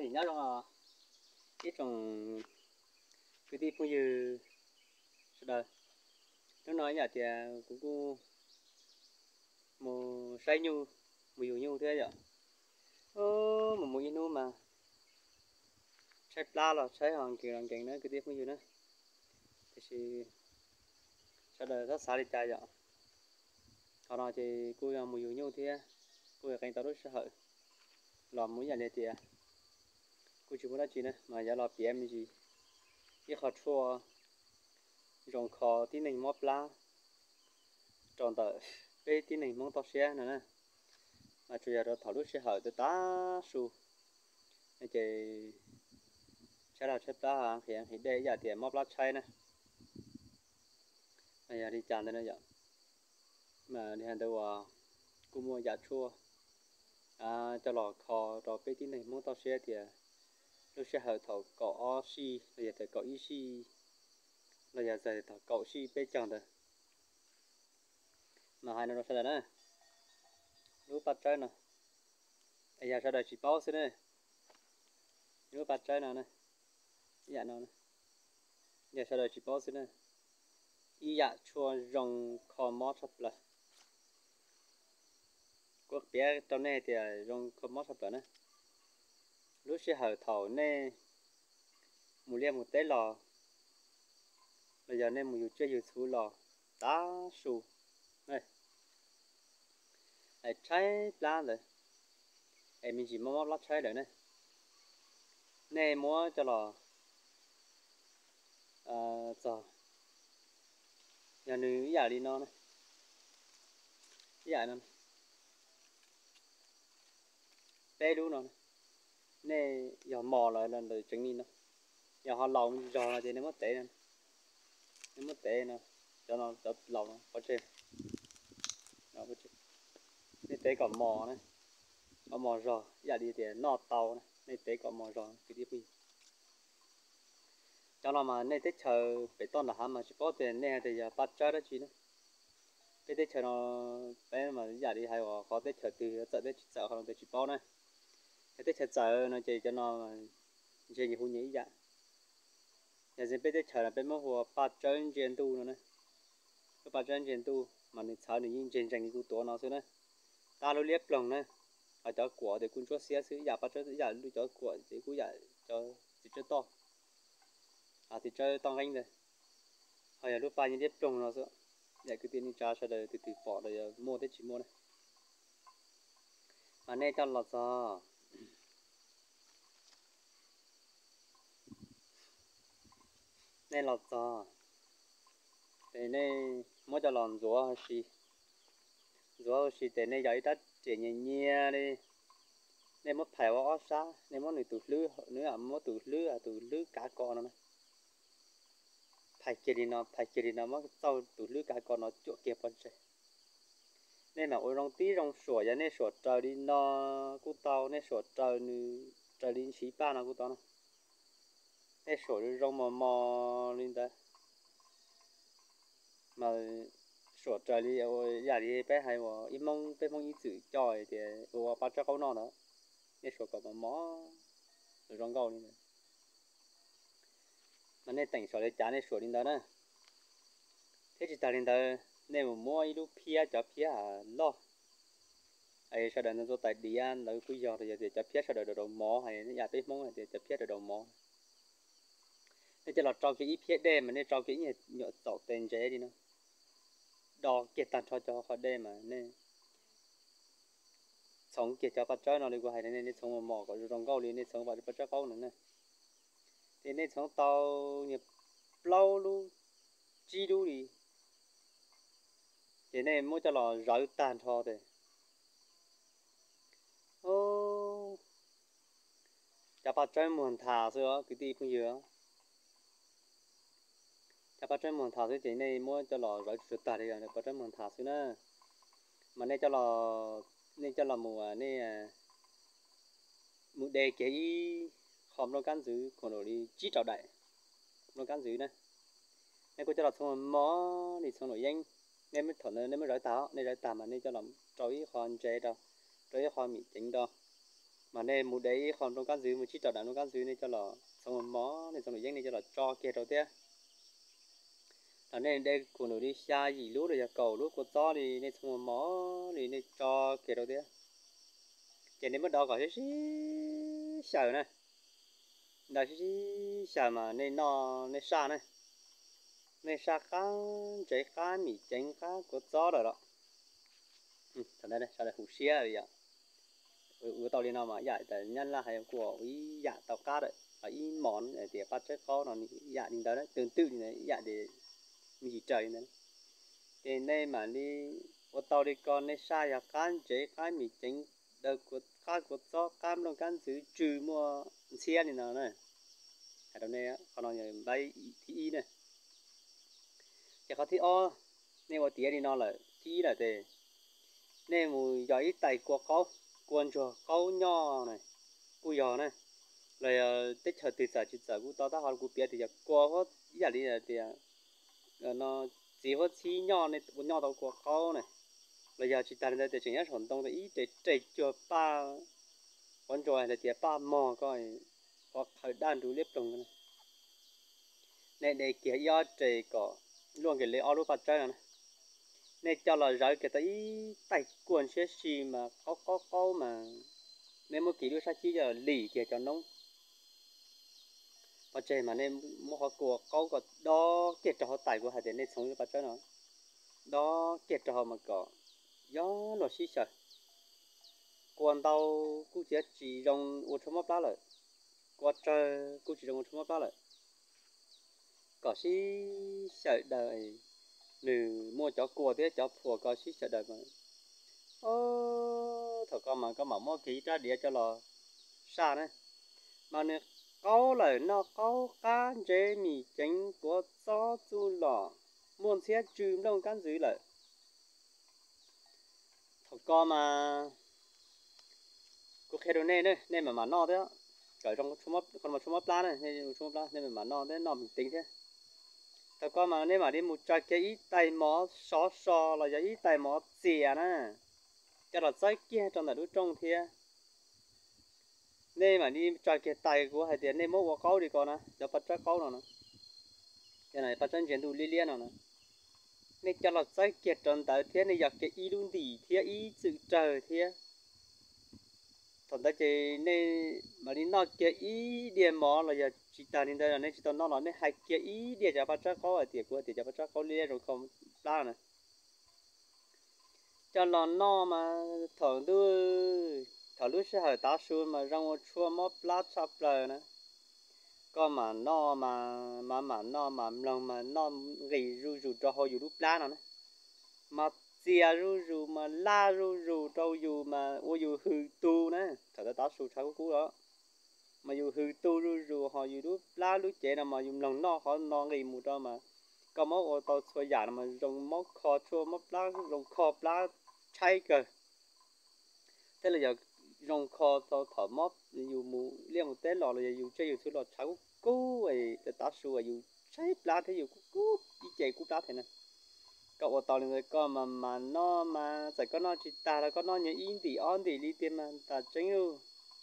thì nhớ là cái trồng cái đi bây giờ sao nó nói nhà thì cũng một say nhu một nhiều nhu thế vậy một một nhu mà sai la là sai hàng kiện nữa cái đi bây giờ nữa thì sao đời rất xa đi chạy vậy họ nói thì cô là một nhiều nhu thế cô là cảnh tao rất sợ làm muốn nhà này thì cô chỉ muốn nói chuyện nữa mà giờ là PM gì cái họ chua rong kho tí này móp lá tròn tờ cái tí này mong tao xe nữa nè mà chủ yếu là thảo lúc sẽ hỏi từ tá su nên chị sẽ là xếp lá thì đây giờ thì móp lá chay nè bây giờ đi chăn đây nữa giờ mà đi hàng đâu cũng mua giá chua cho lò kho rồi cái tí này mong tao xe thì lúc sẽ hỏi thảo cỏ xi bây giờ thảo cỏ xi bây giờ thảo cỏ xi bé chồng rồi mà hai nó sẽ là nè lúc bắt chơi nè bây giờ sẽ là chỉ bao xí nè lúc bắt chơi nào nè dạ nào nè giờ sẽ là chỉ bao xí nè ý dạ chua rong kho mót sắp là quốc bé trong này thì rong kho mót sắp là nè lúc sẽ hỏi thảo nè một liêm một té lò bây giờ nè một chơi nhiều thứ lò đá su này trái lá rồi em mình chỉ mót lót trái rồi nè nè mua cho lò giờ nhà nữ giả đi nó này giả nó bé đúng nó nè giờ mò lại là đời chứng nó giờ họ lòng giờ thì nó mất tệ nè nó mất tệ nè cho nó tập lòng có chơi nó có chơi nè tệ còn mò này có mò rồi giả đi thì nọ tàu này nè tệ còn mò rồi cái tiếp đi cho nó mà nè tết chờ phải toàn là ham mà chỉ có tiền nè thì giờ bắt chơi đó chi nữa cái tết chờ nó bé mà giả đi hay là có tết chờ từ tận tết sợ hoặc là tết chỉ bao này cái tết chờ nó chỉ cho nó chơi nhiều nhỉ dạ giờ thì bây giờ chờ là bên mua hồ bắt chân trên tu nữa này cái bắt chân trên tu mà mình xài được những trên cái tu nó xưa này ta lo liếp lòng này ở chỗ của thì cũng cho xe xứ giả bắt chân giả lúc chỗ của thì cũng giả cho thì cho to thì chơi to anh rồi hay là lúc ba những liếp lòng nó xưa vậy cứ tiền đi trả sau đây từ bỏ rồi mua tới chỉ mua này mà nay cho lọt sao nên lọt sao thế nên mỗi cho lòn rúa xì thế nên giấy đất chỉ nhẹ nhẹ đi nên mất phải vào xa nên mất người tụt lưới nữa à mất tụt lưới cá con nó phải chỉ đi nó mất sau tụt lưới cá con nó chỗ kia phân chơi nên là ôi rong tí rong sủa vậy nên sủa trời đi nó cú tàu nên sủa trời đi xí ba nó cú tàu nó nên sủa đi rong mò lên đây mà sủa trời đi ôi giờ đi bé hay mà im mong bé mong ý chữ trời thì ôi bắt cho câu nó nữa nên sủa còn mò rồi rong câu đi mà nên tỉnh sủa đi chán nên sủa đi đó nữa thế thì ta lên đó nên mà mua ít lúc phía cho phía lo ai sau đó nó tại đi ăn rồi cuối giờ thì cho phía sau đó đồ mò hay nó nhà tới mong thì cho phía đồ mò nên cho là trong cái ít phía đêm mà nên trong cái nhựa tàu tên chế đi nó đo kiệt tàn cho họ đêm mà nên sống kiệt cho bắt chơi nó đi qua hay nên sống mà mò có trong câu đi nên sống vào bắt chơi câu nữa nè thì nên sống tàu nhập lâu luôn chi luôn đi thế nên mua cho là rau tàn thôi thì ô cho bắt chơi muốn thả xưa cái gì cũng nhiều cho bắt chơi muốn thả xưa thế này mua cho là rau chuột tàn thì bắt chơi muốn thả xưa nữa mà nên cho là mùa này mùa đề cái khom nó cán giữ còn rồi đi chỉ trào đại nó cán giữ này nên cô cho là xong mó thì xong rồi danh nên mới thở nên mới rải táo nên rải táo mà nên cho làm trói khoan chế đâu trói khoan mì chính đâu mà nên một đấy còn trong căn dưới một chiếc trò đàn trong căn dưới này cho là xong một mó này xong rồi dân này cho là cho kia đầu tiên là nên đây của nó đi xa gì lúc rồi cầu lúc của to thì nên xong một mó thì nên cho kia đầu tiên cho nên bắt đầu có cái sợ này đó cái sợ mà nên nó nên xa này nên xa cá trái cá mì chén cá của to rồi đó thật đây đây sao lại hụt xía rồi vậy ở tàu đi nào mà dạy tại nhân là hay của ý dạ tàu cá đấy ở ý món để bắt chết khó nó dạ đi đó đấy tương tự như này dạ để gì trời này thì nên mà đi ở tàu đi con nên sai à can chế cái mì chính đâu có cá của cho cam luôn can giữ trừ mua xe này nào này ở đâu này á còn nói như bay thì này chỉ có thì o nên mà tía đi nó là thì là thế nên mùi giấy tay của câu quần cho câu nhỏ này cùi giò này rồi tích hợp từ giờ chỉ giờ cũng tao ta họ cũng biết thì qua hết giờ đi là thì nó chỉ có chi nhỏ này cũng nhỏ tao qua câu này bây giờ chỉ ta đây thì chỉ nhớ hoạt động thì ít để chạy cho ba con trò này thì ba mò coi hoặc thời đan đủ liếp trồng này này để kia do chạy có luôn cái lễ áo lúc bắt chơi này này cho là rồi cái tới tay quần xe xì mà có mà nên một kỷ đứa sa chi giờ lì kia cho nông và chơi mà nên một họ của câu có đó kiệt cho họ tài của họ để nên sống như bắt chơi nó đó kiệt cho họ mà có gió nó xí sợ còn tàu cũng chỉ trong ô tô móc lá rồi qua trời cũng chỉ trong ô tô móc lá rồi có xí sợ đời nữ mua chó cua thế chó phùa có xí sợ đời mà thôi con mà có mà mua kỹ ra địa cho là xa này mà nè câu lời nó câu cá chế mì chén của gió chu lò muốn xe chìm trong căn dưới lời thôi con mà có khe đồ này nữa nên mà nó thế ở trong số mấp còn một số mấp lá này nên số mấp lá nên mà nó thế nó mình tính thế thôi con mà nên mà đi một trái cái ít tay mó xó xó là cái ít tay mó chè nè cho là trái kia trong là đứa trong thế nên mà đi trái cái tay của hai tiền nên mua câu đi con nè cho bắt trái câu nào nè cái này bắt chân chuyển đủ liên liên nào nè nên cho là trái kia trong tới thế này giặc cái ý luôn đi thế ý sự trời thế thằng ta chỉ nên mà đi nói kia ý điện mỏ là giờ chỉ ta nên đây là nên chỉ tao nói là nên hai kia ý điện cho bắt chắc có ở tiệt của tiệt cho bắt chắc có liên rồi không ra này cho nó mà thằng đứa sẽ hỏi ta xuống mà rong chua móp lát sắp rồi nè có mà nó mà lòng mà nó gầy ru cho họอยู่รูปล้านนะmà chia ru mà la ru đâuอยู่mà ôอยู่hư tu nè thằng ta xuống cháu cũ đó mà dù hư tu ru họ dù lúc lá lúc trẻ nào mà dùng lòng nó họ nó nghỉ một đó mà có món ô tô xôi giả mà dùng món kho chua món lá dùng kho lá chay cơ thế là giờ dùng kho tàu thở món dù mù liên một té lò là dù chơi dù thứ lò cháu cú ấy để ta xua dù chay lá thế dù cú đi chạy cú lá thế này cậu ô tô này có mà nó mà phải có nó chỉ ta là có nó như in thì on thì đi tìm mà ta tránh luôn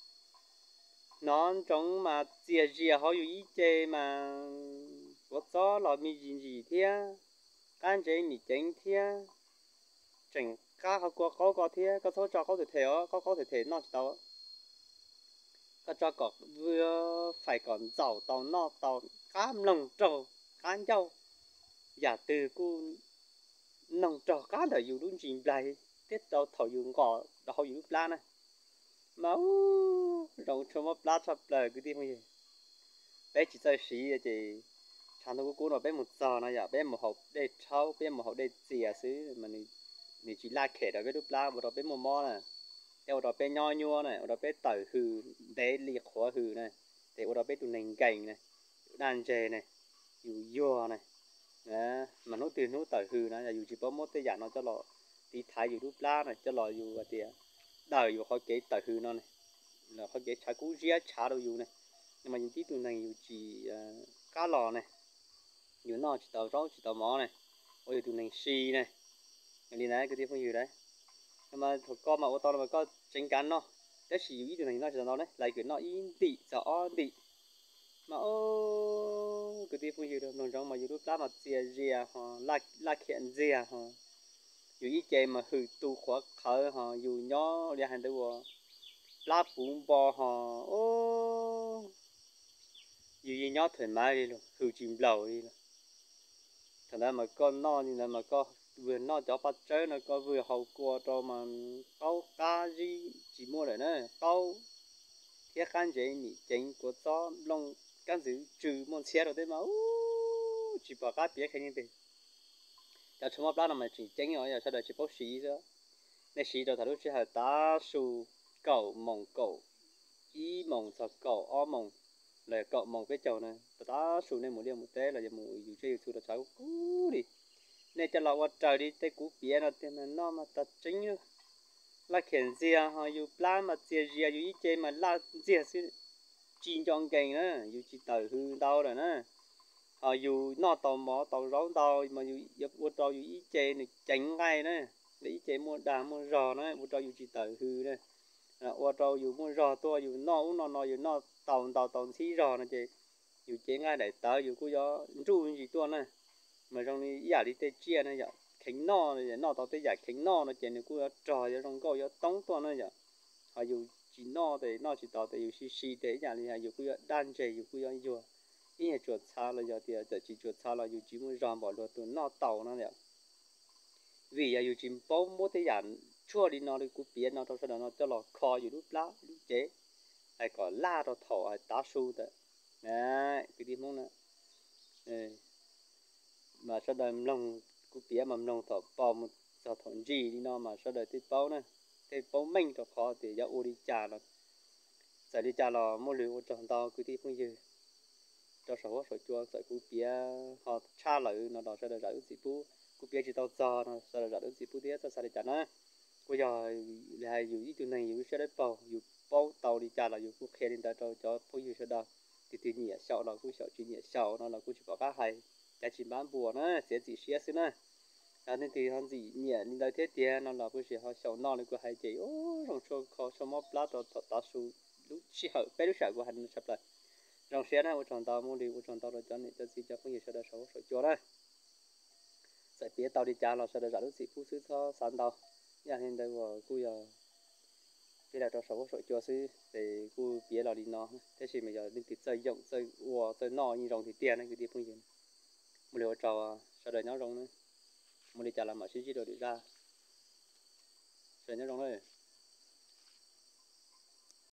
nó trong mà chia họอยู่ý chế mà có gió là mi gì thế can chế mi chén thế chỉnh cá họ có thế có số cho có thể có thể nó tàu có cho có vừa phải còn giàu tàu no tàu cam lồng trầu cá dâu giả từ cu lồng trầu cá đờiอยู่đúng trình lại tết tàu thầuอยู่ngõ đóอยู่plan này mà rong cho mà plan sắp lời cái gì vậy bé chỉ chơi xí thì thằng nó cũng nó bé một giờ này à bé một hộp để trâu bé một hộp để chè xứ mà mình chỉ la khẻ đó bé đúc la một đó bé một mò này theo đó bé nho nhua này đó bé tỏi hừ để liệt khóa hừ này để đó bé tụi nành cành này đàn chè này dù dừa này đó mà nó tiền nó tỏi hừ này là dù chỉ có một cái dạng nó cho lọ tí thái dù đúc la này cho lọ dù tiền đời dù khó kế tỏi hừ nó này là khó kế trái cú ria chả đâu dù này nhưng mà những tí tụi này dù chỉ cá lò này dù nó chỉ tàu rau chỉ tàu mỏ này ôi tụi này xì này đi này cái tiếp theo gì đấy nhưng mà thuộc con mà ô tô mà có tránh cắn nó thế chỉ ý điều này nó cho nó đấy lại cái nó in tị rõ tị mà ô cái tiếp bây giờ nó trong mà YouTube lá mà chia rìa ha là kiện rìa ha dù ý chơi mà hư tu khóa khởi ha dù nhỏ để hành đâu lá bún bò ha ô dù ý nhỏ thoải mái đi luôn hư chìm lầu đi luôn thành ra mà con no như là mà con vừa no cho bắt chơi nó có vừa hậu quả cho mà câu cá gì chỉ mua lại nữa câu thiết khăn giấy nhỉ chính của cho long cái gì trừ môn xe rồi đấy mà chỉ bảo cá biết cái như thế cho chúng nó mà chỉ chính rồi giờ sau đó chỉ bốc xí thôi nên xí rồi thằng lúc chỉ là đá su cẩu mồng cẩu ý mồng sọ cẩu o mồng là cậu mồng cái chầu này đá su nên một đêm một té là giờ một dù chơi su là cháu cú đi nên cho lão trời đi tới cú bía nó thì nó mà tập chính là khiển gì họ dù plan mà chia gì dù ý chế mà là gì sự chín trong cây nữa dù chỉ tờ hư đau rồi nữa họ dù nó tàu mỏ tàu rau tàu mà dù giúp vô tàu dù ý chế này tránh ngay nữa để ý chế mua đá mua rò nữa vô tàu dù chỉ tờ hư nữa vô tàu dù mua rò to dù nó dù nó tàu tàu tàu xí rò nó chế dù chế ngay để tờ dù có gió ru gì to nữa mà trong này giả đi tê chia này giờ khánh no này nó tao tê giả khánh no nó chỉ này cũng trò giờ trong câu giờ tống to nữa giờ họ dù chỉ no thì nó chỉ tao thì dù xì thế giả này dù cũng đan chè dù cũng vừa ý là chuột xa là giờ thì giờ chỉ chuột xa là dù chỉ muốn ròn bỏ luôn tụi nó tàu nó giờ vì giờ dù chỉ bao mỗi thế giả chua đi nó đi cũng biết nó trong đó nó cho nó kho dù lúc lá lúc chế hay còn la nó thọ hay đá su đấy đấy cái gì mong nè mà sau đó lòng cũng biết mà lòng thọ bao một giờ thọ gì đi nó mà sau đó thì bao nè thì bao mình thọ khó thì giờ u đi trả là giờ đi trả là mua lưỡi tròn tàu cứ đi không dư cho số số chua sợ cũng biết họ trả lại nó đó sau đó giải gì bố cũng biết chỉ tao cho nó sau đó giải gì bố tiếc sau đó trả nó bây giờ là dù ý chỗ này dù sẽ đấy bao tàu đi trả là dù cũng khen đi ta cho bao nhiêu sau đó thì nhẹ sầu là cũng sầu chỉ nhẹ sầu nó là cũng chỉ có các hay cái chỉ bán bùa nó sẽ chỉ xé xí nữa nên thì hắn gì nhẹ nên đây thế tiền nó là cũng chỉ họ sầu nó là cũng hay chỉ rong số khó số móp lá đó ta su lúc chỉ họ bé lúc sợ của hắn sắp lại rong xe này chọn tàu mua đi chọn tàu rồi cho nên cho gì cho không nhiều sau đó số chỗ đó sẽ biết tàu đi trả là sau đó trả lúc gì phụ sư cho sẵn tàu nhà hiện tại của cô giờ bây giờ cho số chỗ sư để cô biết là đi nó thế thì bây giờ đi thì xây dựng xây xây nó như rong thì tiền này cái địa phương gì một liều trò sau đó nó rong nữa một đi trả làm mà xí rồi đi ra rồi nó rong thôi